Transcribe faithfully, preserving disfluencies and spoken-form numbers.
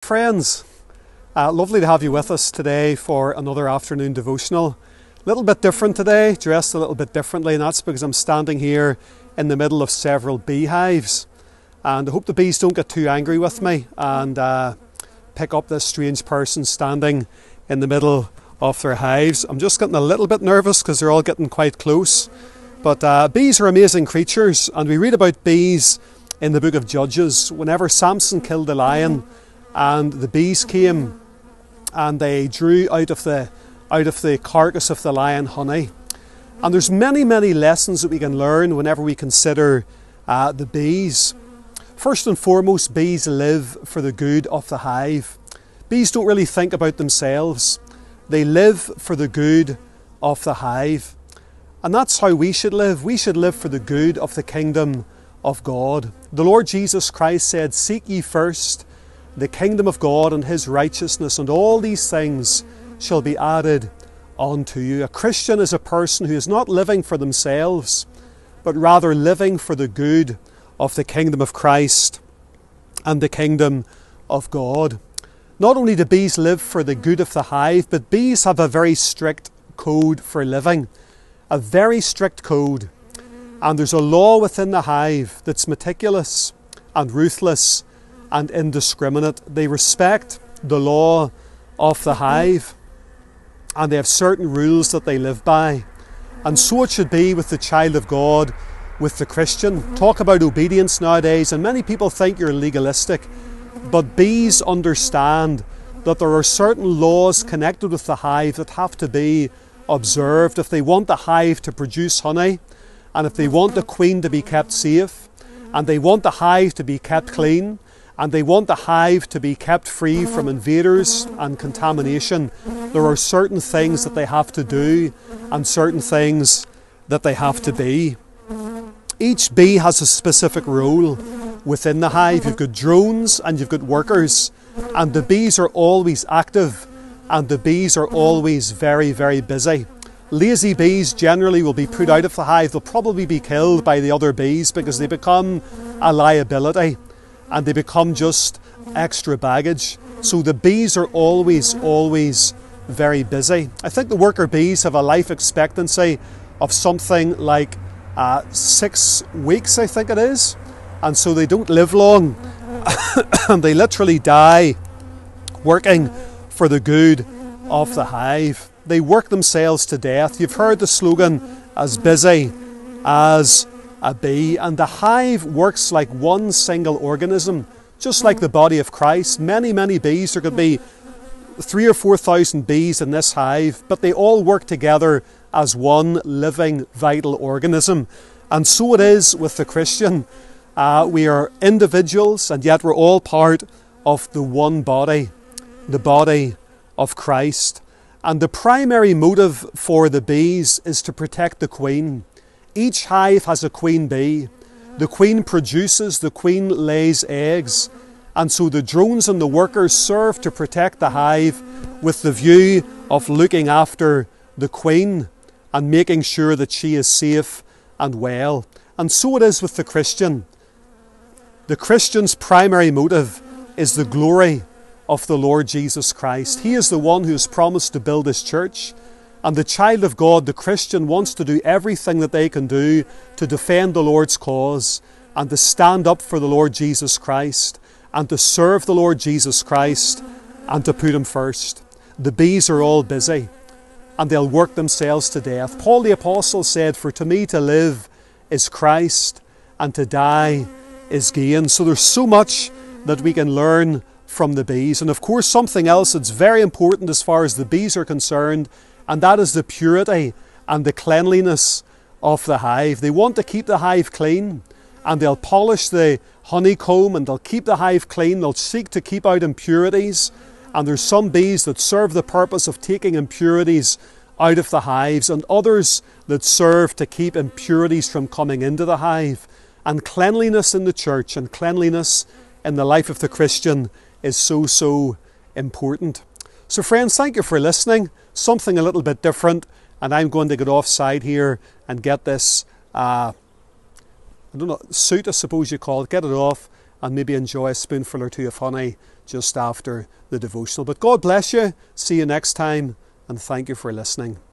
friends. Uh, lovely to have you with us today for another afternoon devotional. A little bit different today, dressed a little bit differently, and that's because I'm standing here in the middle of several beehives. And I hope the bees don't get too angry with me and uh, pick up this strange person standing in the middle of their hives. I'm just getting a little bit nervous because they're all getting quite close. But uh, bees are amazing creatures, and we read about bees in the book of Judges. Whenever Samson killed the lion and the bees came and they drew out of the out of the carcass of the lion honey. And there's many, many lessons that we can learn whenever we consider uh, the bees. First and foremost, bees live for the good of the hive. Bees don't really think about themselves. They live for the good of the hive. And that's how we should live. We should live for the good of the kingdom of God. The Lord Jesus Christ said, "Seek ye first the kingdom of God and his righteousness, and all these things shall be added unto you." A Christian is a person who is not living for themselves, but rather living for the good of the kingdom of Christ and the kingdom of God. Not only do bees live for the good of the hive, but bees have a very strict code for living. A very strict code. And there's a law within the hive that's meticulous and ruthless and indiscriminate. They respect the law of the hive, and they have certain rules that they live by. And so it should be with the child of God, with the Christian. Talk about obedience nowadays, and many people think you're legalistic, but bees understand that there are certain laws connected with the hive that have to be observed if they want the hive to produce honey, and if they want the queen to be kept safe, and they want the hive to be kept clean, and they want the hive to be kept free from invaders and contamination. There are certain things that they have to do and certain things that they have to be. Each bee has a specific role within the hive. You've got drones and you've got workers, and the bees are always active and the bees are always very, very busy. Lazy bees generally will be put out of the hive. They'll probably be killed by the other bees because they become a liability and they become just extra baggage. So the bees are always, always very busy. I think the worker bees have a life expectancy of something like uh, six weeks, I think it is. And so they don't live long and they literally die working for the good of the hive. They work themselves to death. You've heard the slogan, "as busy as a bee," and the hive works like one single organism, just like the body of Christ. Many, many bees. There could be three or four thousand bees in this hive, but they all work together as one living, vital organism. And so it is with the Christian. Uh, we are individuals, and yet we're all part of the one body, the body of Christ. And the primary motive for the bees is to protect the queen. Each hive has a queen bee. The queen produces, the queen lays eggs. And so the drones and the workers serve to protect the hive with the view of looking after the queen and making sure that she is safe and well. And so it is with the Christian. The Christian's primary motive is the glory of the Lord Jesus Christ. He is the one who has promised to build his church. And the child of God, the Christian, wants to do everything that they can do to defend the Lord's cause and to stand up for the Lord Jesus Christ and to serve the Lord Jesus Christ and to put him first. The bees are all busy and they'll work themselves to death. Paul the Apostle said, "For to me to live is Christ, and to die is gain." So there's so much that we can learn from the bees. And of course, something else that's very important as far as the bees are concerned, and that is the purity and the cleanliness of the hive. They want to keep the hive clean, and they'll polish the honeycomb and they'll keep the hive clean. They'll seek to keep out impurities. And there's some bees that serve the purpose of taking impurities out of the hives, and others that serve to keep impurities from coming into the hive. And cleanliness in the church and cleanliness in the life of the Christian is so, so important. So friends, thank you for listening. Something a little bit different, and I'm going to get offside here and get this, uh, I don't know, suit I suppose you call it, get it off and maybe enjoy a spoonful or two of honey just after the devotional. But God bless you. See you next time, and thank you for listening.